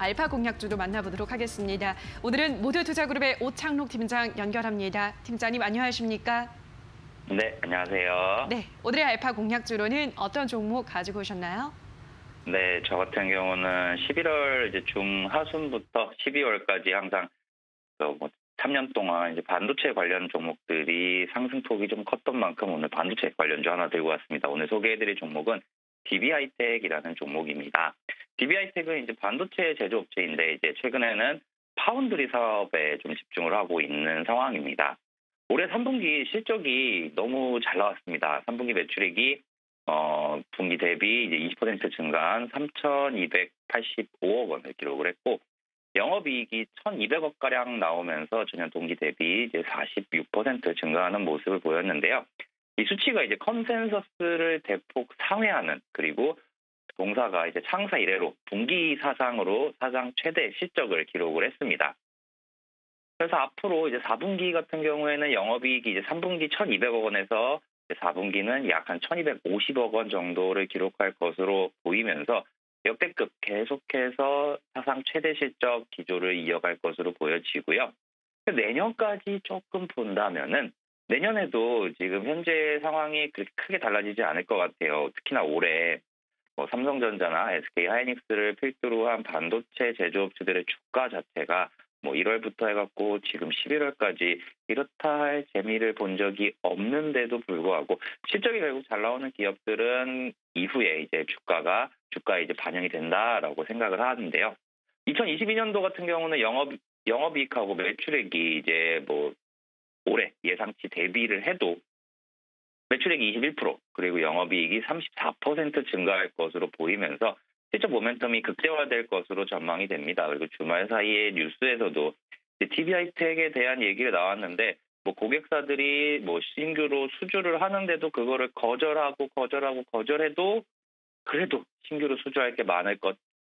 알파 공략주도 만나보도록 하겠습니다. 오늘은 모두투자그룹의 오창록 팀장 연결합니다. 팀장님 안녕하십니까? 네, 안녕하세요. 네, 오늘의 알파 공략주로는 어떤 종목 가지고 오셨나요? 네, 저 같은 경우는 11월 이제 중하순부터 12월까지 항상 3년 동안 이제 반도체 관련 종목들이 상승폭이 좀 컸던 만큼 오늘 반도체 관련주 하나 들고 왔습니다. 오늘 소개해드릴 종목은 DB하이텍이라는 종목입니다. DB하이텍은 이제 반도체 제조업체인데 이제 최근에는 파운드리 사업에 좀 집중을 하고 있는 상황입니다. 올해 3분기 실적이 너무 잘 나왔습니다. 3분기 매출액이 분기 대비 이제 20% 증가한 3,285억 원을 기록을 했고 영업이익이 1,200억 가량 나오면서 전년 동기 대비 이제 46% 증가하는 모습을 보였는데요. 이 수치가 이제 컨센서스를 대폭 상회하는 그리고 동사가 이제 창사 이래로 분기 사상으로 사상 최대 실적을 기록을 했습니다. 그래서 앞으로 이제 4분기 같은 경우에는 영업이익이 이제 3분기 1,200억 원에서 4분기는 약 한 1,250억 원 정도를 기록할 것으로 보이면서 역대급 계속해서 사상 최대 실적 기조를 이어갈 것으로 보여지고요. 내년까지 조금 본다면은 내년에도 지금 현재 상황이 그렇게 크게 달라지지 않을 것 같아요. 특히나 올해 삼성전자나 SK하이닉스를 필두로 한 반도체 제조업체들의 주가 자체가 1월부터 해갖고 지금 11월까지 이렇다 할 재미를 본 적이 없는데도 불구하고 실적이 결국 잘 나오는 기업들은 이후에 이제 주가에 이제 반영이 된다라고 생각을 하는데요. 2022년도 같은 경우는 영업이익하고 매출액이 이제 올해 예상치 대비를 해도 매출액이 21% 그리고 영업이익이 34% 증가할 것으로 보이면서 실적 모멘텀이 극대화될 것으로 전망이 됩니다. 그리고 주말 사이에 뉴스에서도 DB하이텍에 대한 얘기가 나왔는데 고객사들이 신규로 수주를 하는데도 그거를 거절해도 그래도 신규로 수주할 게 많을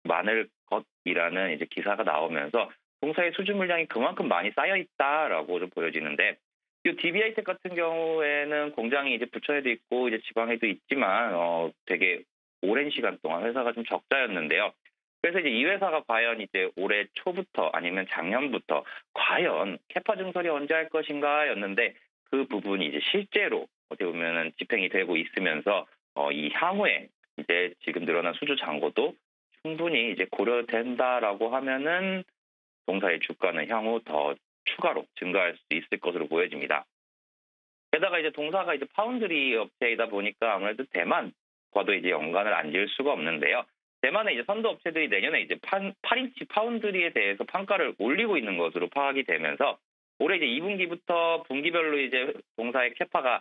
것이라는 이제 기사가 나오면서 동사의 수주 물량이 그만큼 많이 쌓여 있다라고 좀 보여지는데 이 DB하이텍 같은 경우에는 공장이 이제 부천에도 있고 이제 지방에도 있지만 되게 오랜 시간 동안 회사가 좀 적자였는데요. 그래서 이제 이 회사가 과연 이제 올해 초부터 아니면 작년부터 과연 캐파 증설이 언제 할 것인가였는데 그 부분이 이제 실제로 어떻게 보면은 집행이 되고 있으면서 이 향후에 이제 지금 늘어난 수주 잔고도 충분히 이제 고려된다라고 하면은 동사의 주가는 향후 더 추가로 증가할 수 있을 것으로 보여집니다. 게다가 이제 동사가 이제 파운드리 업체이다 보니까 아무래도 대만과도 이제 연관을 안 지을 수가 없는데요. 대만의 이제 선도 업체들이 내년에 이제 8인치 파운드리에 대해서 판가를 올리고 있는 것으로 파악이 되면서 올해 이제 2분기부터 분기별로 이제 동사의 캐파가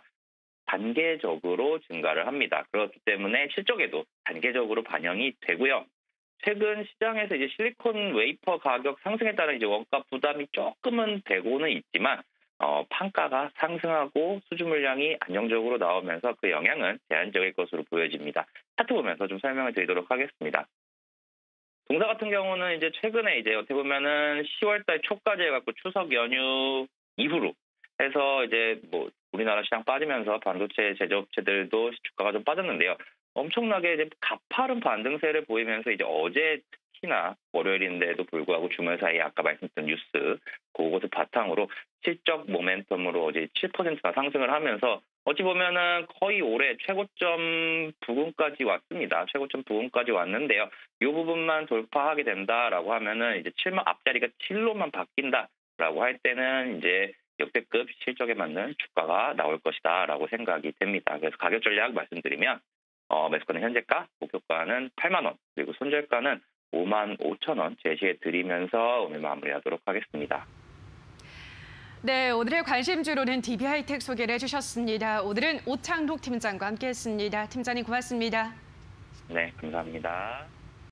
단계적으로 증가를 합니다. 그렇기 때문에 실적에도 단계적으로 반영이 되고요. 최근 시장에서 이제 실리콘 웨이퍼 가격 상승에 따른 이제 원가 부담이 조금은 되고는 있지만 판가가 상승하고 수주 물량이 안정적으로 나오면서 그 영향은 제한적일 것으로 보여집니다. 차트 보면서 좀 설명을 드리도록 하겠습니다. 동사 같은 경우는 이제 최근에 이제 어떻게 보면은 10월달 초까지 해갖고 추석 연휴 이후로 해서 이제 우리나라 시장 빠지면서 반도체 제조업체들도 주가가 좀 빠졌는데요. 엄청나게 이제 가파른 반등세를 보이면서 이제 어제 특히나 월요일인데도 불구하고 주말 사이에 아까 말씀드린 뉴스 그것을 바탕으로 실적 모멘텀으로 어제 7%나 상승을 하면서 어찌 보면은 거의 올해 최고점 부근까지 왔습니다. 최고점 부근까지 왔는데요. 이 부분만 돌파하게 된다라고 하면은 이제 앞자리가 7로만 바뀐다라고 할 때는 이제 역대급 실적에 맞는 주가가 나올 것이다라고 생각이 됩니다. 그래서 가격 전략 말씀드리면 매수가는 현재가, 목표가는 8만 원, 그리고 손절가는 5만 5천 원 제시해 드리면서 오늘 마무리하도록 하겠습니다. 네, 오늘의 관심주로는 DB하이텍 소개를 해주셨습니다. 오늘은 오창록 팀장과 함께했습니다. 팀장님 고맙습니다. 네, 감사합니다.